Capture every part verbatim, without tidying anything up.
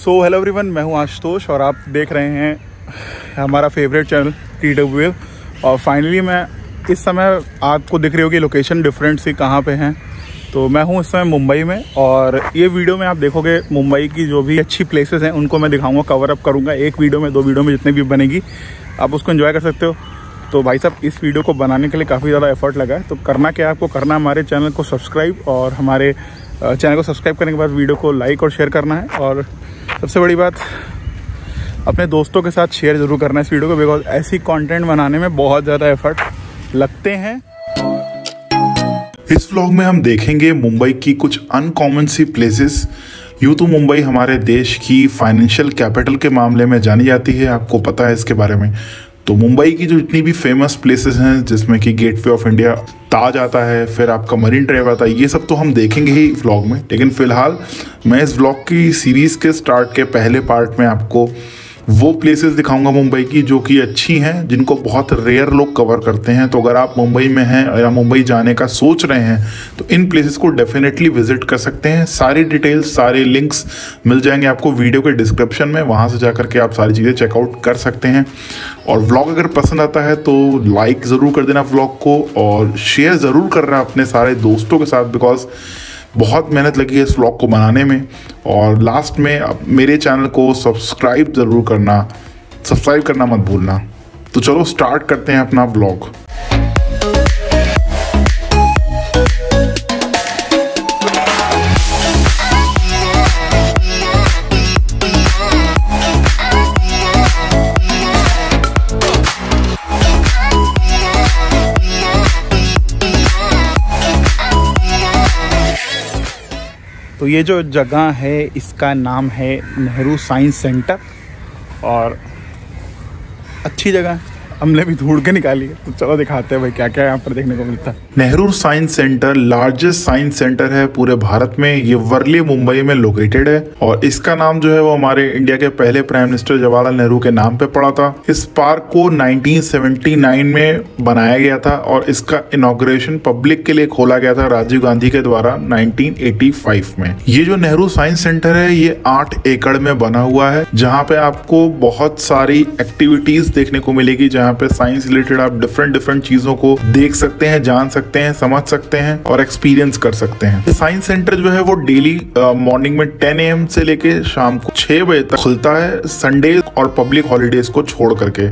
So hello everyone, मैं हूं आशुतोष और आप देख रहे हैं हमारा favourite channel T W L. और फाइनली मैं इस समय आपको दिख रही होगी लोकेशन डिफरेंट सी कहां पे हैं। तो मैं हूं इस समय मुंबई में और ये वीडियो में आप देखोगे मुंबई की जो भी अच्छी प्लेसेस हैं उनको मैं दिखाऊंगा, कवर अप करूंगा। एक वीडियो में, दो वीडियो में जितने भी बनेगी आप उसको एंजॉय कर सकते हो। तो भाई साहब, इस वीडियो को बनाने के लिए काफ़ी ज़्यादा एफर्ट लगा है। तो करना क्या है आपको, करना हमारे चैनल को सब्सक्राइब और हमारे चैनल को सब्सक्राइब करने के बाद वीडियो को लाइक और शेयर करना है। और सबसे बड़ी बात, अपने दोस्तों के साथ शेयर ज़रूर करना है इस वीडियो को, बिकॉज ऐसी कंटेंट बनाने में बहुत ज़्यादा एफर्ट लगते हैं। इस व्लॉग में हम देखेंगे मुंबई की कुछ अनकॉमन सी प्लेसेस। यूँ तो मुंबई हमारे देश की फाइनेंशियल कैपिटल के मामले में जानी जाती है, आपको पता है इसके बारे में। तो मुंबई की जो जितनी भी फेमस प्लेसेस हैं, जिसमें कि गेटवे ऑफ इंडिया, ताज आता है, फिर आपका मरीन ड्राइव आता है, ये सब तो हम देखेंगे ही व्लॉग में। लेकिन फिलहाल मैं इस व्लॉग की सीरीज़ के स्टार्ट के पहले पार्ट में आपको वो प्लेसेस दिखाऊंगा मुंबई की जो कि अच्छी हैं, जिनको बहुत रेयर लोग कवर करते हैं। तो अगर आप मुंबई में हैं या मुंबई जाने का सोच रहे हैं तो इन प्लेसेस को डेफिनेटली विजिट कर सकते हैं। सारी डिटेल्स, सारे लिंक्स मिल जाएंगे आपको वीडियो के डिस्क्रिप्शन में, वहाँ से जाकर के आप सारी चीज़ें चेकआउट कर सकते हैं। और व्लॉग अगर पसंद आता है तो लाइक ज़रूर कर देना व्लॉग को, और शेयर ज़रूर करना अपने सारे दोस्तों के साथ, बिकॉज बहुत मेहनत लगी है इस व्लॉग को बनाने में। और लास्ट में अब मेरे चैनल को सब्सक्राइब ज़रूर करना, सब्सक्राइब करना मत भूलना। तो चलो स्टार्ट करते हैं अपना व्लॉग। तो ये जो जगह है इसका नाम है नेहरू साइंस सेंटर, और अच्छी जगह है, हमने भी ढूंढ के निकाली है। तो चलो दिखाते हैं भाई क्या क्या यहाँ पर देखने को मिलता है। Nehru science centre largest science centre है पूरे भारत में। ये वर्ली मुंबई में लोकेटेड है और इसका नाम जो है वो हमारे इंडिया के पहले प्राइम मिनिस्टर जवाहरलाल नेहरू के नाम पे पड़ा था। इस पार्क को नाइनटीन सेवेंटी नाइन में बनाया गया था और इसका इनॉग्रेशन पब्लिक के लिए खोला गया था राजीव गांधी के द्वारा नाइनटीन एटी फाइव में। ये जो नेहरू साइंस सेंटर है ये आठ एकड़ में बना हुआ है, जहाँ पे आपको बहुत सारी एक्टिविटीज देखने को मिलेगी, जहाँ पे साइंस रिलेटेड आप डिफरेंट डिफरेंट चीजों को देख सकते हैं, जान सकते हैं, समझ सकते हैं और एक्सपीरियंस कर सकते हैं। साइंस सेंटर जो है वो डेली मॉर्निंग में टेन ए एम से लेके शाम को छह बजे तक खुलता है, संडे और पब्लिक हॉलीडेज को छोड़ करके।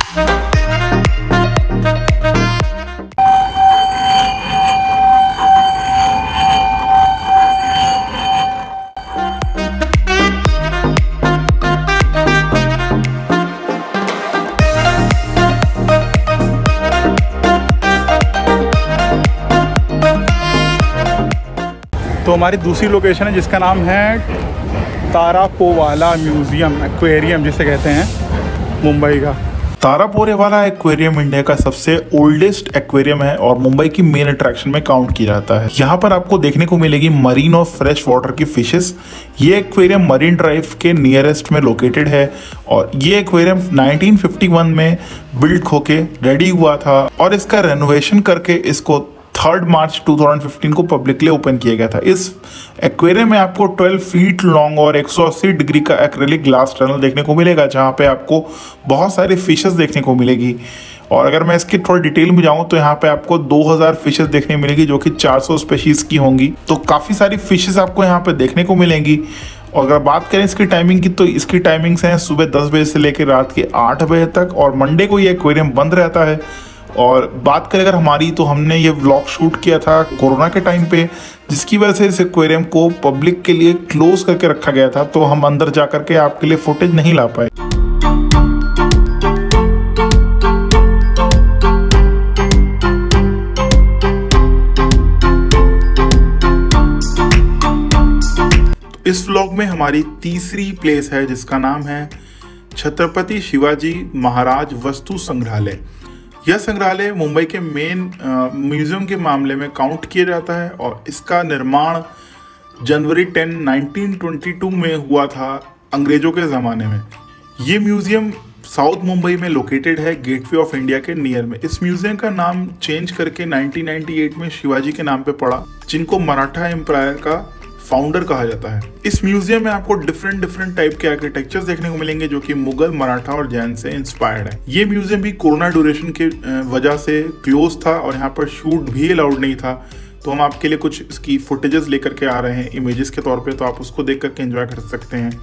तो हमारी दूसरी लोकेशन है जिसका नाम है तारापोवाला म्यूजियम, एक्वेरियम जिसे कहते हैं मुंबई का। तारापोवाला एक्वेरियम इंडिया का सबसे ओल्डेस्ट एक्वेरियम है और मुंबई की मेन अट्रैक्शन में काउंट किया जाता है। यहाँ पर आपको देखने को मिलेगी मरीन और फ्रेश वाटर की फिशेस। ये एक्वेरियम मरीन ड्राइव के नियरेस्ट में लोकेटेड है और ये एक्वेरियम नाइनटीन फिफ्टी वन में बिल्ड होके रेडी हुआ था और इसका रेनोवेशन करके इसको third March two thousand fifteen को पब्लिकली ओपन किया गया था। इस एक्वेरियम में आपको ट्वेल्व फीट लॉन्ग और एक सौ अस्सी डिग्री का एक्रेलिक ग्लास टनल देखने को मिलेगा, जहां पे आपको बहुत सारी फिशेस देखने को मिलेगी। और अगर मैं इसकी थोड़ी डिटेल में जाऊं तो यहाँ पे आपको दो हज़ार फिशेस देखने मिलेगी, जो कि चार सौ स्पीशीज की होंगी। तो काफ़ी सारी फिशेस आपको यहाँ पे देखने को मिलेंगी। और अगर बात करें इसकी टाइमिंग की, तो इसकी टाइमिंग्स हैं सुबह दस बजे से लेकर रात के आठ बजे तक, और मंडे को ये एक्वेरियम बंद रहता है। और बात करें अगर हमारी, तो हमने ये व्लॉग शूट किया था कोरोना के टाइम पे, जिसकी वजह से इस एक्वेरियम को पब्लिक के लिए क्लोज करके रखा गया था, तो हम अंदर जा करके आपके लिए फुटेज नहीं ला पाए। इस व्लॉग में हमारी तीसरी प्लेस है जिसका नाम है छत्रपति शिवाजी महाराज वस्तु संग्रहालय। यह संग्रहालय मुंबई के मेन म्यूजियम के मामले में काउंट किया जाता है और इसका निर्माण जनवरी टेन नाइनटीन ट्वेंटी टू में हुआ था, अंग्रेजों के ज़माने में। ये म्यूजियम साउथ मुंबई में लोकेटेड है, गेटवे ऑफ इंडिया के नियर में। इस म्यूजियम का नाम चेंज करके नाइनटीन नाइंटी एट में शिवाजी के नाम पे पड़ा, जिनको मराठा एम्पायर का फाउंडर कहा जाता है। इस म्यूजियम में आपको डिफरेंट डिफरेंट टाइप के आर्किटेक्चर्स देखने को मिलेंगे जो कि मुगल, मराठा और जैन से इंस्पायर्ड है। ये म्यूजियम भी कोरोना ड्यूरेशन के वजह से क्लोज था और यहाँ पर शूट भी अलाउड नहीं था, तो हम आपके लिए कुछ इसकी फुटेजेस लेकर के आ रहे हैं इमेजेस के तौर पे, तो आप उसको देख करके एंजॉय कर सकते हैं।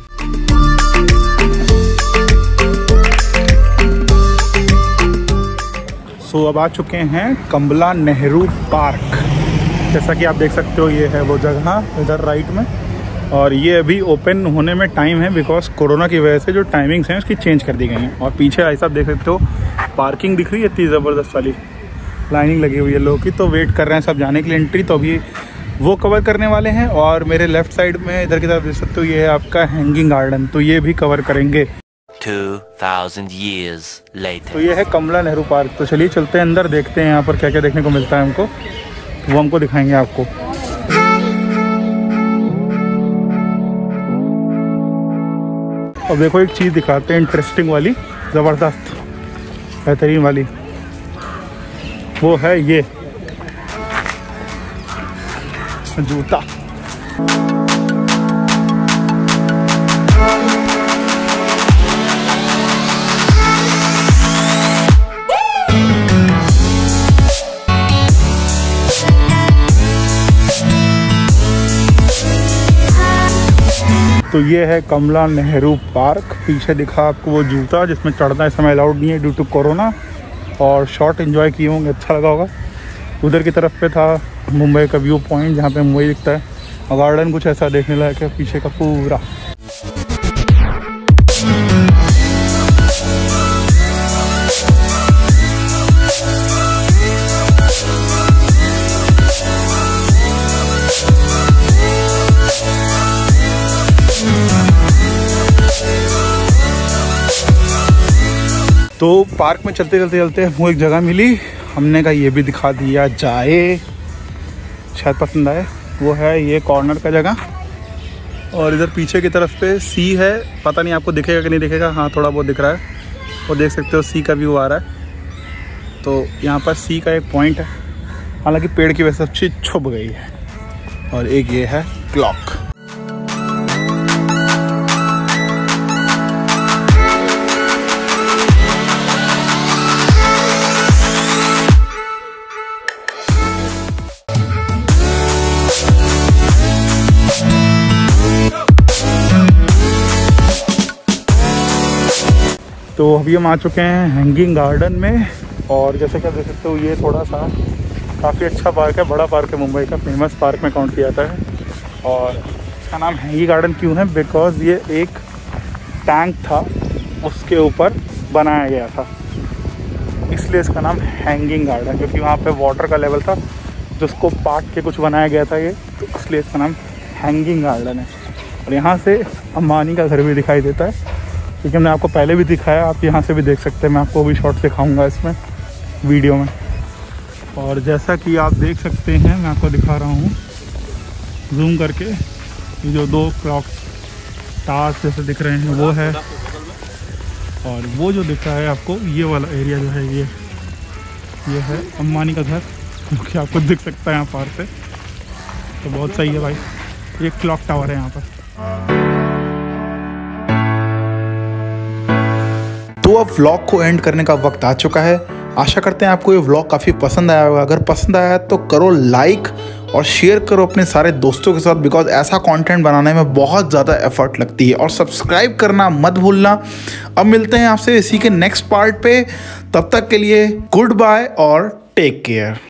सो so, अब आ चुके हैं कमला नेहरू पार्क। जैसा कि आप देख सकते हो ये है वो जगह इधर राइट में, और ये अभी ओपन होने में टाइम है बिकॉज कोरोना की वजह से जो टाइमिंग्स हैं उसकी चेंज कर दी गई हैं। और पीछे ऐसा आप देख सकते हो पार्किंग दिख रही है इतनी ज़बरदस्त वाली, लाइनिंग लगी हुई है लोगों की, तो वेट कर रहे हैं सब जाने के लिए एंट्री, तो अभी वो कवर करने वाले हैं। और मेरे लेफ्ट साइड में इधर की तरफ देख सकते हो ये है आपका हैंगिंग गार्डन, तो ये भी कवर करेंगे two thousand years later. तो ये है कमला नेहरू पार्क। तो चलिए चलते हैं अंदर, देखते हैं यहाँ पर क्या क्या देखने को मिलता है हमको, वो हमको दिखाएंगे आपको। अब देखो एक चीज़ दिखाते हैं इंटरेस्टिंग वाली, ज़बरदस्त बेहतरीन वाली, वो है ये जूता। तो ये है कमला नेहरू पार्क। पीछे दिखा आपको वो जूता जिसमें चढ़ना इस समय अलाउड नहीं है ड्यू टू कोरोना, और शॉट एंजॉय किए होंगे, अच्छा लगा होगा। उधर की तरफ पे था मुंबई का व्यू पॉइंट जहाँ पे मुंबई दिखता है, और गार्डन कुछ ऐसा देखने लायक है पीछे का पूरा। तो पार्क में चलते चलते चलते हमको एक जगह मिली, हमने कहा ये भी दिखा दिया जाए, शायद पसंद आए। वो है ये कॉर्नर का जगह, और इधर पीछे की तरफ पे सी है, पता नहीं आपको दिखेगा कि नहीं दिखेगा, हाँ थोड़ा बहुत दिख रहा है, वो देख सकते हो सी का व्यू आ रहा है। तो यहाँ पर सी का एक पॉइंट है, हालांकि पेड़ की वजह से सब चीज़ छुप गई है। और एक ये है क्लॉक। तो अभी हम आ चुके हैं हैंगिंग गार्डन में, और जैसे कि आप देख सकते हो ये थोड़ा सा काफ़ी अच्छा पार्क है, बड़ा पार्क है, मुंबई का फेमस पार्क में काउंट किया जाता है। और इसका नाम हैंगिंग गार्डन क्यों है, बिकॉज ये एक टैंक था उसके ऊपर बनाया गया था, इसलिए इसका नाम हैंगिंग गार्डन, क्योंकि वहाँ पे वाटर का लेवल था जिसको पाट के कुछ बनाया गया था ये, तो इसलिए इसका नाम हैंगिंग गार्डन है। और यहाँ से अंबानी का घर भी दिखाई देता है, क्योंकि हमने आपको पहले भी दिखाया, आप यहाँ से भी देख सकते हैं, मैं आपको भी शॉर्ट दिखाऊंगा इसमें वीडियो में। और जैसा कि आप देख सकते हैं, मैं आपको दिखा रहा हूँ जूम करके, ये जो दो क्लॉक टावर्स जैसे दिख रहे हैं वो है, और वो जो दिख रहा है आपको ये वाला एरिया जो है ये ये है अंबानी का घर, जो कि आपको दिख सकता है यहाँ पार से। तो बहुत सही है भाई, ये क्लॉक टावर है यहाँ पर। तो अब व्लॉग को एंड करने का वक्त आ चुका है। आशा करते हैं आपको ये व्लॉग काफ़ी पसंद आया होगा। अगर पसंद आया तो करो लाइक और शेयर करो अपने सारे दोस्तों के साथ, बिकॉज ऐसा कंटेंट बनाने में बहुत ज़्यादा एफर्ट लगती है। और सब्सक्राइब करना मत भूलना। अब मिलते हैं आपसे इसी के नेक्स्ट पार्ट पे, तब तक के लिए गुड बाय और टेक केयर।